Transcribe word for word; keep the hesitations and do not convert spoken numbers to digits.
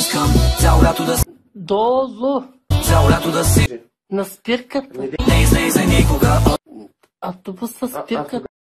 искам цял лято да... Дозо! Цял лято да си... На спирката. Не излезе никога. Автобус с спирката.